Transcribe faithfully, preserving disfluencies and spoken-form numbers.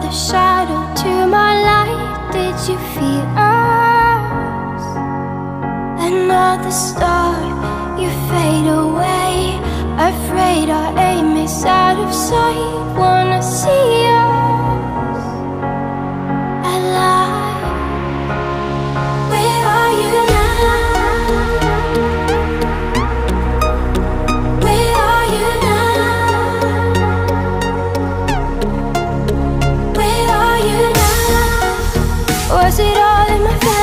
another shadow to my light. Did you feel us? Another star, you fade away. Afraid our aim is out of sight. Wanna see us alive. Where are you now? Where are you now? Where are you now? Was it all in my face?